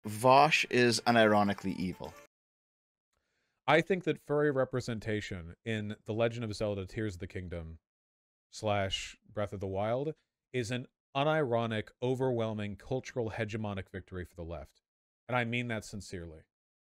Vaush is unironically evil. I think that furry representation in The Legend of Zelda Tears of the Kingdom / Breath of the Wild is an unironic, overwhelming cultural hegemonic victory for the left. And I mean that sincerely.